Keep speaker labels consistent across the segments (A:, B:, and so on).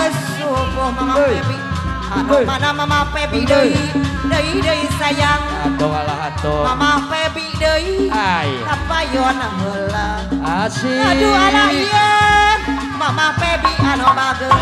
A: subuh Mama Pepi anu mana Mama Pepi deui sayang
B: atuh alah atuh
A: Mama Pepi deui kapayon heula
B: asik
A: aduh alah ieu Mama Pepi anu bageus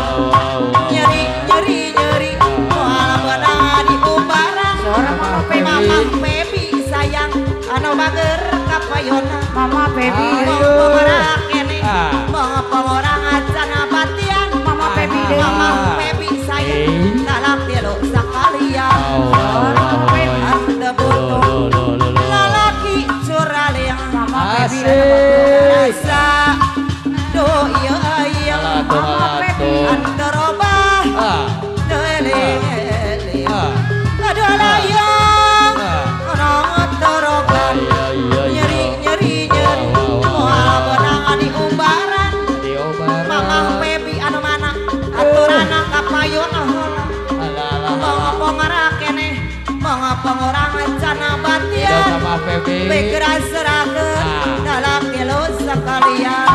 A: nyeri moal beunang di umbaran Mama Pepi sayang anu bager kapayonna
C: Mama Pepi
A: pengorang kene pengorang acana batian
C: Mama Pepi deui
A: Mama Pepi sayang talak tilu sakalian ande butuh lalaki curaleang
C: Mama Pepi
A: rasa do ieu ieu Mama Pepi ande robah deuleng aduh layang orang torogan nyeri moal beunang di umbaran Mama Pepi anu mana aturana kapayonna heula monggo ngarakene monggo orang acana batian begeura serahkeun dalam tilu sakalian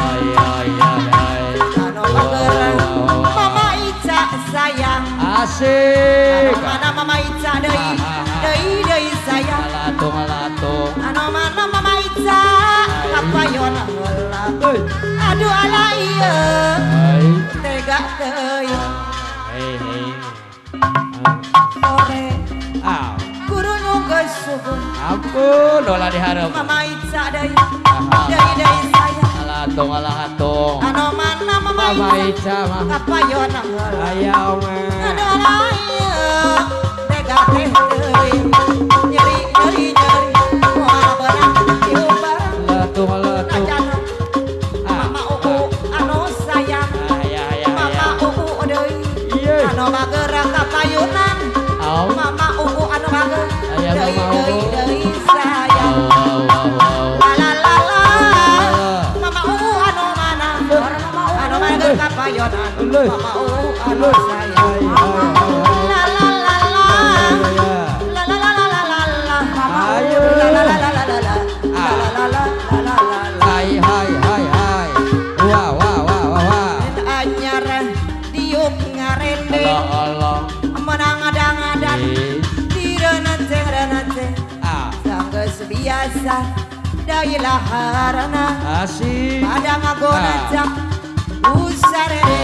A: anu bageurang Mama Ica sayang
B: asik
A: mana Mama Ica deui sayang
B: alatung
A: anu mana Mama Ica kapayonna heula aduh ala ieu tega teuing sore guru nyunggeus subuh
B: ampun dola diharap
A: Mama Ica deui sayang
B: alatung
A: anu mana Mama Ica kapayonna heula
B: aya omeh
A: aduh ala ieu tega teuing nyeri moal beunang di umbaran
B: letung
A: Rajana Mama Uku anu sayang Mama Uku deui anu bageur kapayunan Mama Uku anu bageur deui sayang la Mama Uku anu mana anu bageur kapayunan Mama Uku anu sayang anyar diuk ngarende menang adang-adan direuneceung sanggeus biasa dai laharna
B: asik
A: pada ngagonacak usarede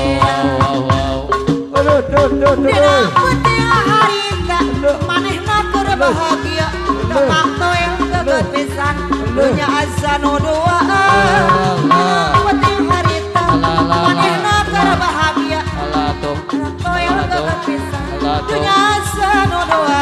A: dina putih harita manehna keur bahagia tepak toel geget pisan dunya asa nu dua putih harita manehna keur bahagia toel geget pisan dunya asa nu dua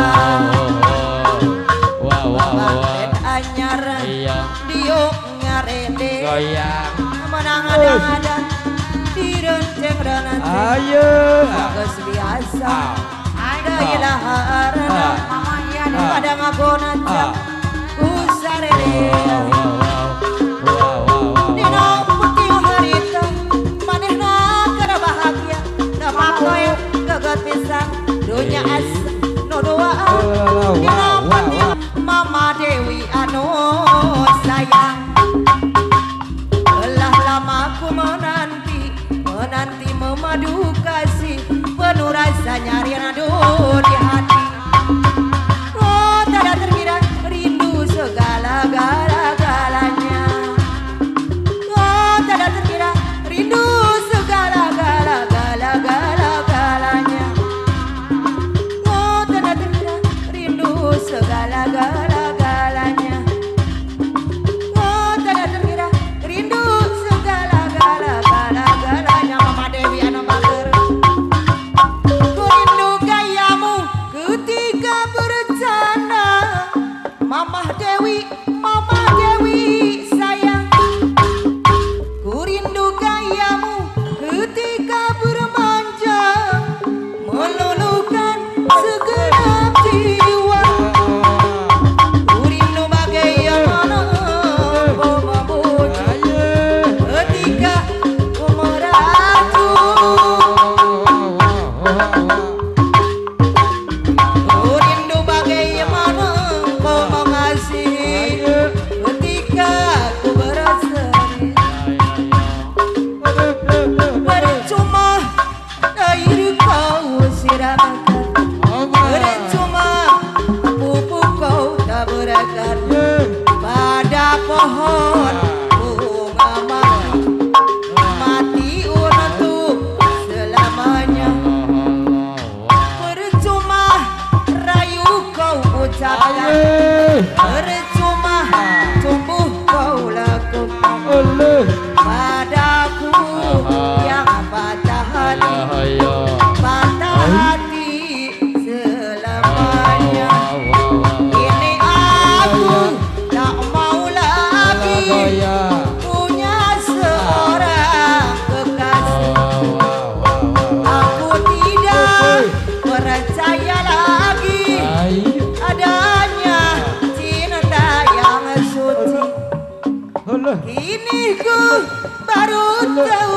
A: anyar diuk ngarende
B: goyang
A: menang adang-adang direnceng-renceng
B: ayo
A: geus biasa deui laharna pada ngagonacak usarede dina putih harita manehna keur bahagia tepak toel geget pisan dunya asa nu dua dina putih Mama Dewi anu sayang telah lama ku menanti memadu kasih penuh rasa nyari nado di hati oh tak ada terkira rindu segala-galanya oh tak ada terkira rindu segala-galanya oh tak ada terkira rindu segala-galanya oh tak ada terkira rindu segala-galanya Mama Dewi anu bager ku rindu gayamu baru tahu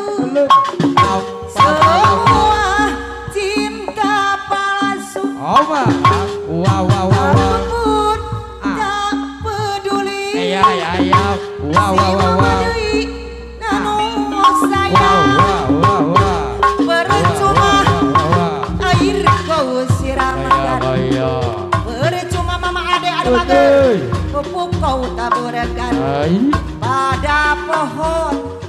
A: semua cinta palsu.
B: Oh mah. Wow wow wow.
A: Pun tak peduli.
B: Iya iya iya. Wow wow wow wow.
A: Nanu
B: Wow
A: sayang
B: wow wow wow.
A: percuma air kau siramkan.
B: Iya.
A: Percuma mama adek ada bagai pupuk kau taburkan
B: Ai.
A: pada pohon